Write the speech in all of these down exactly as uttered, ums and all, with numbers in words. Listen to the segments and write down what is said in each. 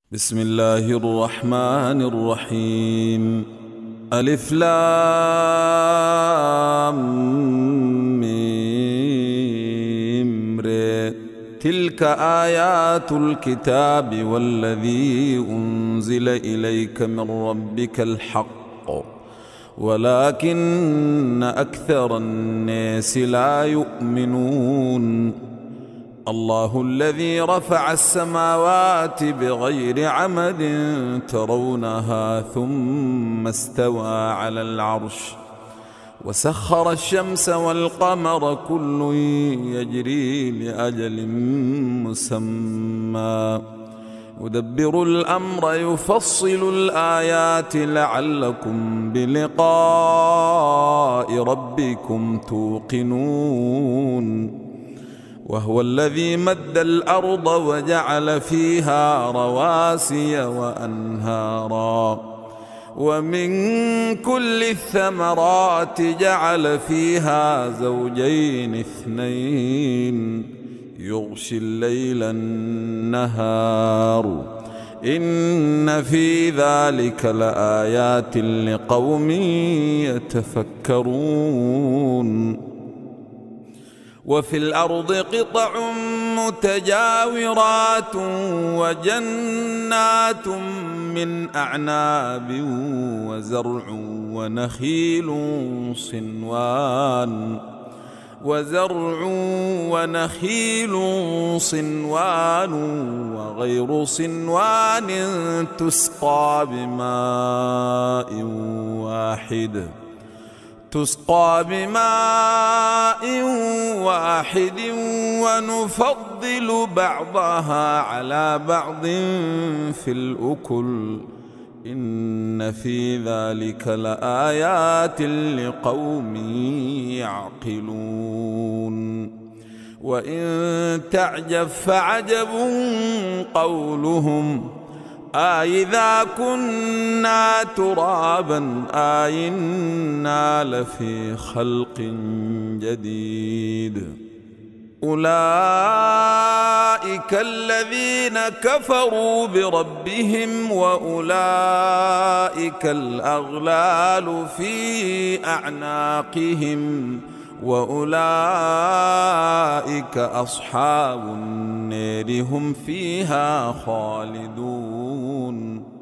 بسم الله الرحمن الرحيم. ألف لام ميم ر. تلك آيات الكتاب والذي أنزل إليك من ربك الحق ولكن أكثر الناس لا يؤمنون. الله الذي رفع السماوات بغير عمد ترونها ثم استوى على العرش وسخر الشمس والقمر كل يجري لأجل مسمى يدبر الأمر يفصل الآيات لعلكم بلقاء ربكم توقنون. وهو الذي مد الأرض وجعل فيها رواسي وأنهارا ومن كل الثمرات جعل فيها زوجين اثنين يغشي الليل النهار إن في ذلك لآيات لقوم يتفكرون. وفي الأرض قطع متجاورات وجنات من أعناب وزرع ونخيل صنوان وزرع ونخيل صنوان وغير صنوان تسقى بماء واحد تسقى بماء واحد ونفضل بعضها على بعض في الأكل إن في ذلك لآيات لقوم يعقلون. وإن تعجب فعجب قولهم أإذا كنا ترابا أإنا لفي خلق جديد. أولئك الذين كفروا بربهم وأولئك الأغلال في أعناقهم وأولئك أصحاب النار هم فيها خالدون.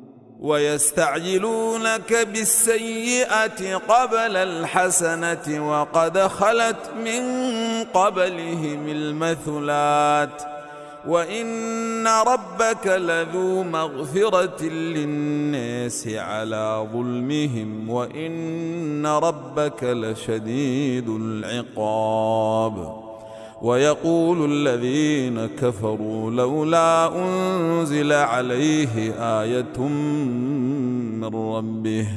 ويستعجلونك بالسيئة قبل الحسنة وقد خلت من قبلهم المثلات وإن ربك لذو مغفرة للناس على ظلمهم وإن ربك لشديد العقاب. ويقول الذين كفروا لولا أنزل عليه آية من ربه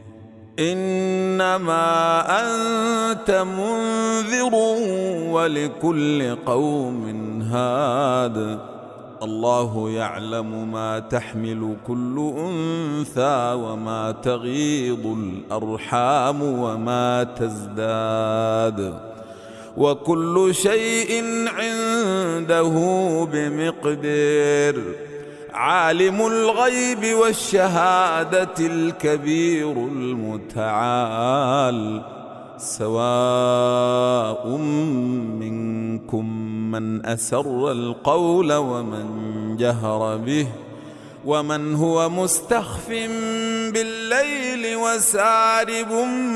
إنما أنت منذر ولكل قوم هاد. الله يعلم ما تحمل كل أنثى وما تغيض الأرحام وما تزداد وكل شيء عنده بمقدار. عالم الغيب والشهادة الكبير المتعال. سواء منكم من أسر القول ومن جهر به ومن هو مستخف بالليل وسارب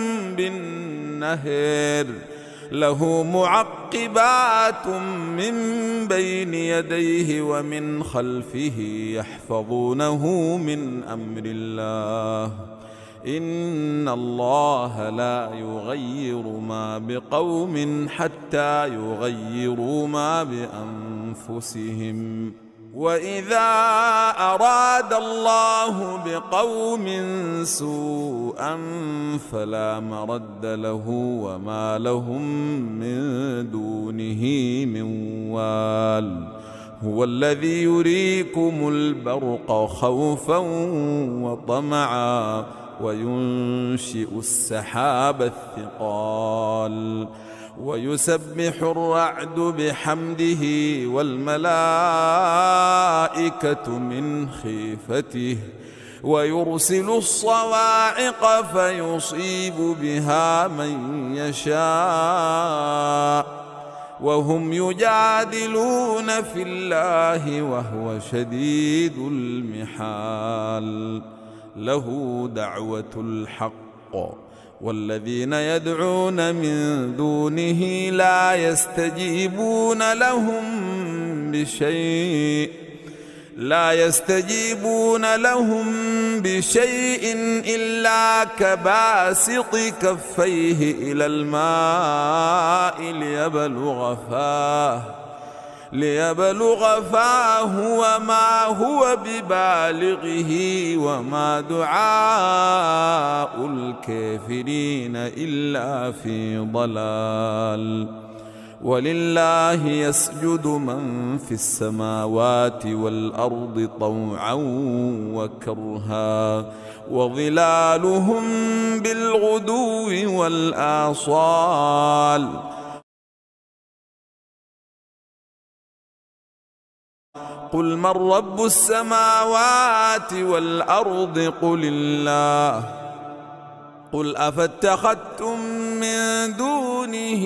بالنهار له معقبات من بين يديه ومن خلفه يحفظونه من أمر الله إن الله لا يغير ما بقوم حتى يغيروا ما بأنفسهم. وإذا أراد الله بقوم سوءا فلا مرد له وما لهم من دونه من وال. هو الذي يريكم البرق خوفا وطمعا وينشئ السحاب الثقال ويسبح الرعد بحمده والملائكة من خيفته ويرسل الصواعق فيصيب بها من يشاء وهم يجادلون في الله وهو شديد المحال. له دعوة الحق والذين يدعون من دونه لا يستجيبون لهم بشيء لا يستجيبون لهم بشيء إلا كباسط كفيه إلى الماء ليبلغ فاه ليبلغ فاه وما هو ببالغه وما دعاء الكافرين إلا في ضلال. ولله يسجد من في السماوات والأرض طوعا وكرها وظلالهم بالغدو والآصال. قل من رب السماوات والأرض قل الله قل أفاتخذتم من دونه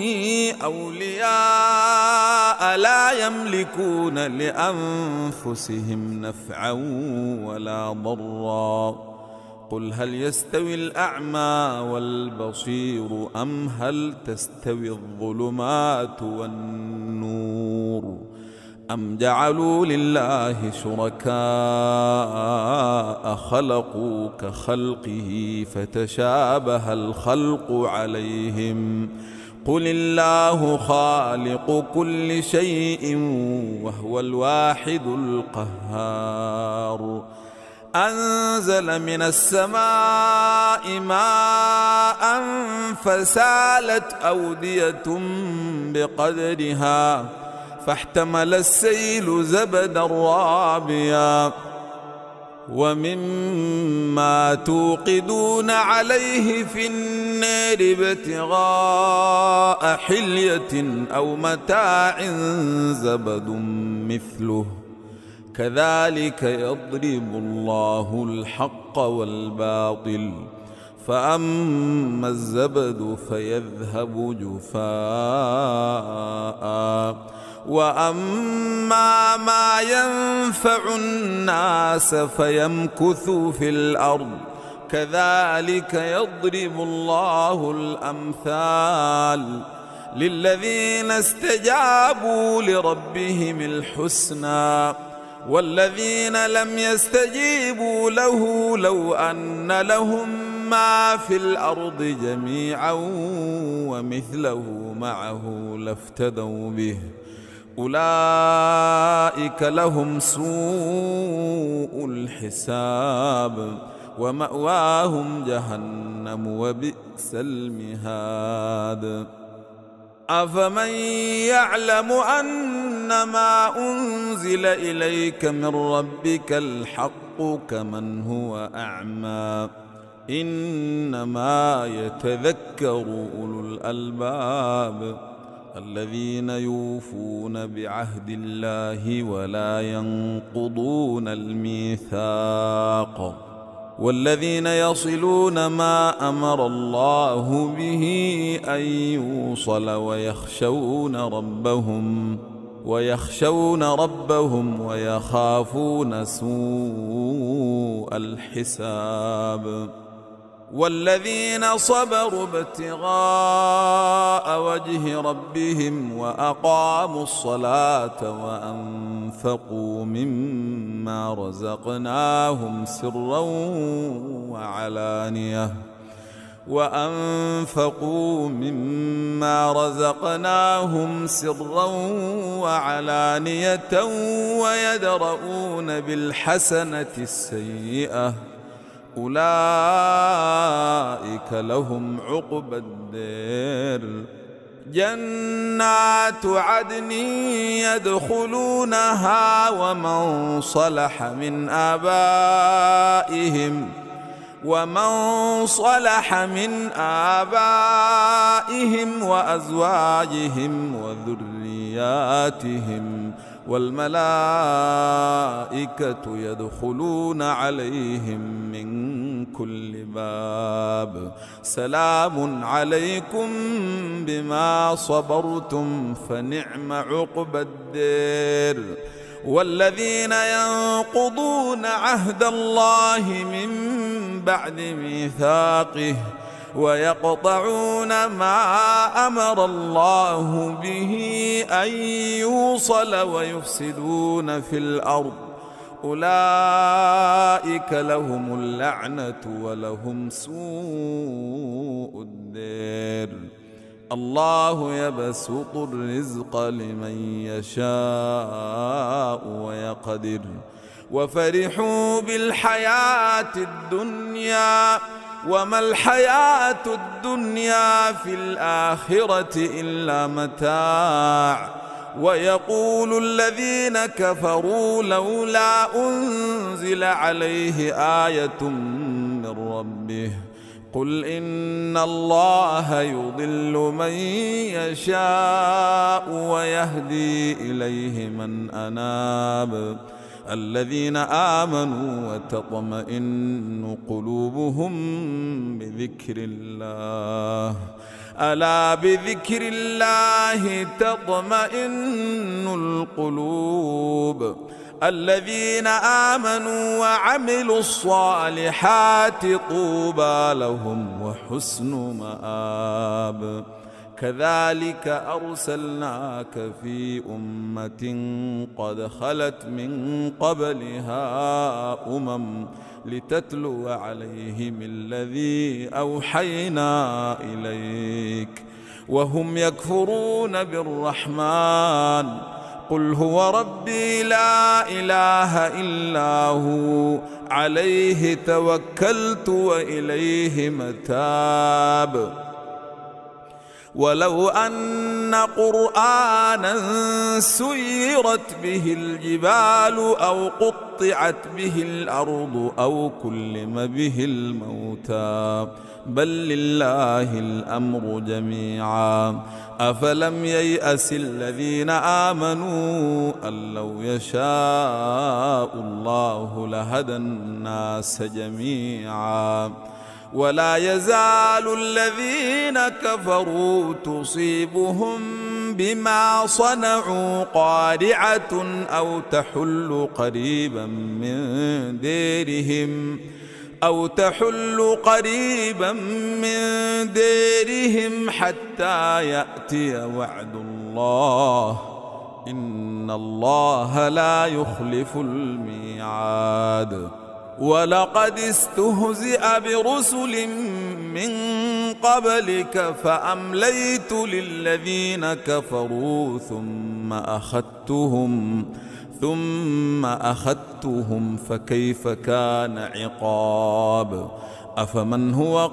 أولياء لا يملكون لأنفسهم نفعا ولا ضرا. قل هل يستوي الأعمى والبصير أم هل تستوي الظلمات والنور أم جعلوا لله شركاء خلقوا كخلقه فتشابه الخلق عليهم. قل الله خالق كل شيء وهو الواحد القهار. أنزل من السماء ماء فسالت أودية بقدرها فاحتمل السيل زبدا رابيا ومما توقدون عليه في النار ابتغاء حلية أو متاع زبد مثله كذلك يضرب الله الحق والباطل فأما الزبد فيذهب جفاء وأما ما ينفع الناس فيمكث في الأرض كذلك يضرب الله الأمثال. للذين استجابوا لربهم الحسنى والذين لم يستجيبوا له لو أن لهم ما في الأرض جميعا ومثله معه لافتدوا به أولئك لهم سوء الحساب ومأواهم جهنم وبئس المهاد. أفمن يعلم أنما أنزل إليك من ربك الحق كمن هو أعمى إنما يتذكر أولو الألباب الذين يوفون بعهد الله ولا ينقضون الميثاق والذين يصلون ما أمر الله به أن يوصل ويخشون ربهم ويخشون ربهم ويخافون سوء الحساب. والذين صبروا ابتغاء وجه ربهم وأقاموا الصلاة وأنفقوا مما رزقناهم سرا وعلانية وأنفقوا مما رزقناهم سرا وعلانية ويدرؤون بالحسنة السيئة أولئك لهم عقبى الدار جنات عدن يدخلونها ومن صلح من آبائهم ومن صلح من آبائهم وأزواجهم وذرياتهم والملائكة يدخلون عليهم من كل باب سلام عليكم بما صبرتم فنعم عقبى الدير. والذين ينقضون عهد الله من بعد ميثاقه ويقطعون ما أمر الله به أن يوصل ويفسدون في الأرض أولئك لهم اللعنة ولهم سوء الدير. الله يبسط الرزق لمن يشاء ويقدر وفرحوا بالحياة الدنيا وما الحياة الدنيا في الآخرة إلا متاع. ويقول الذين كفروا لولا أنزل عليه آية من ربه قل إن الله يضل من يشاء ويهدي إليه من أناب الذين آمنوا وتطمئن قلوبهم بذكر الله ألا بذكر الله تطمئن القلوب. الذين آمنوا وعملوا الصالحات طوبى لهم وحسن مآب. كذلك أرسلناك في أمة قد خلت من قبلها أمم لتتلو عليهم الذي أوحينا إليك وهم يكفرون بالرحمن قل هو ربي لا إله إلا هو عليه توكلت وإليه متاب. ولو أن قرآنا سيرت به الجبال أو قطعت به الأرض أو كلم به الموتى بل لله الأمر جميعا أفلم ييأس الذين آمنوا أن لو يشاء الله لهدى الناس جميعا. ولا يزال الذين كفروا تصيبهم بما صنعوا قارعة أو تحل قريبا من ديرهم أو تحل قريبا من ديرهم حتى يأتي وعد الله إن الله لا يخلف الميعاد. ولقد استهزئ برسل من قبلك فأمليت للذين كفروا ثم أخذتهم ثم أخذتهم فكيف كان عقاب. أفمن هو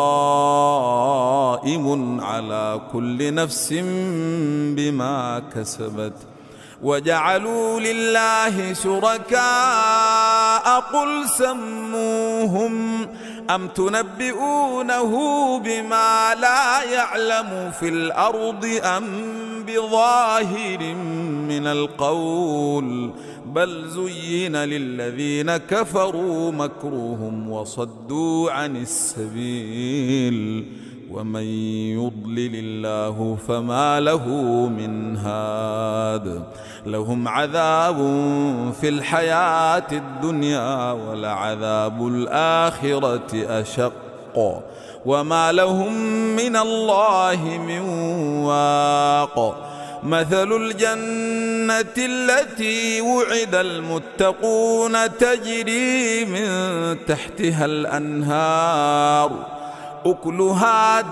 قائم على كل نفس بما كسبت وجعلوا لله شركاء قل سموهم أم تنبئونه بما لا يعلم في الأرض أم بظاهر من القول بل زين للذين كفروا مكرهم وصدوا عن السبيل ومن يضلل الله فما له من هاد. لهم عذاب في الحياة الدنيا ولعذاب الآخرة أشق وما لهم من الله من واق. مثل الجنة التي وعد المتقون تجري من تحتها الأنهار أكلها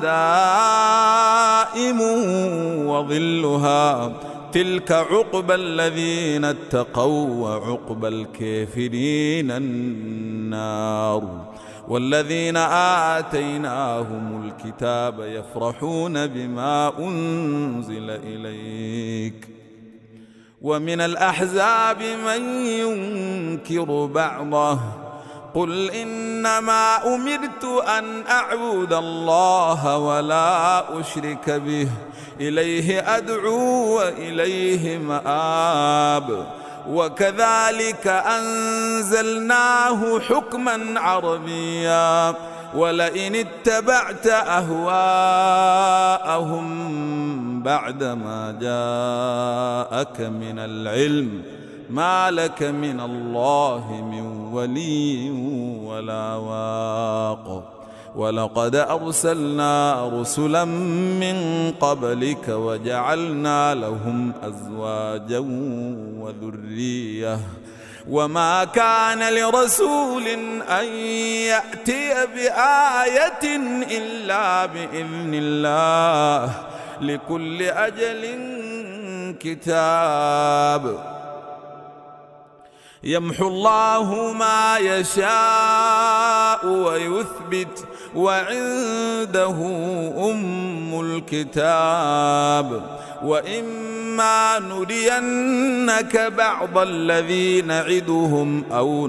دائم وظلها تلك عقبى الذين اتقوا وعقبى الكافرين النار. والذين آتيناهم الكتاب يفرحون بما أنزل إليك ومن الأحزاب من ينكر بعضه قل إنما أمرت أن أعبد الله ولا أشرك به إليه أدعو وإليه مآب. وكذلك أنزلناه حكما عربيا ولئن اتبعت أهواءهم بعدما جاءك من العلم ما لك من الله من ولي ولا واق. ولقد أرسلنا رسلا من قبلك وجعلنا لهم أزواجا وذرية وما كان لرسول أن يأتي بآية إلا بإذن الله لكل أجل كتاب. يمحو الله ما يشاء ويثبت وعنده أم الكتاب. وإما نرينك بعض الذي نعدهم أو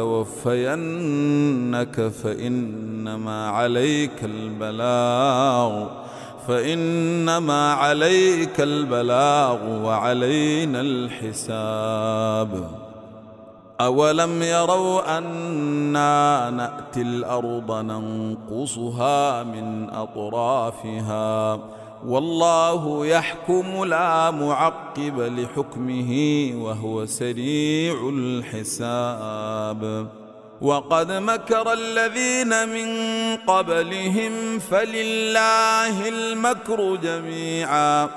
نتوفينك فإنما عليك البلاغ فإنما عليك البلاغ وعلينا الحساب. أولم يروا أنا نأتي الأرض ننقصها من أطرافها والله يحكم لا معقب لحكمه وهو سريع الحساب. وقد مكر الذين من قبلهم فلله المكر جميعا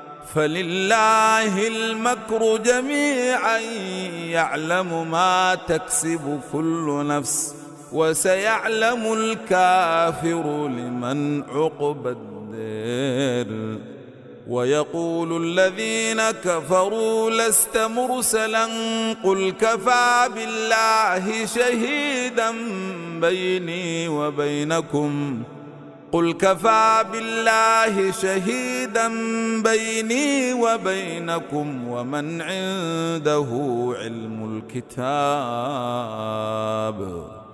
فلله المكر جميعا يعلم ما تكسب كل نفس وسيعلم الكافر لمن عقبى الدير. ويقول الذين كفروا لست مرسلا قل كفى بالله شهيدا بيني وبينكم قل كفى بالله شهيدا بيني وبينكم ومن عنده علم الكتاب.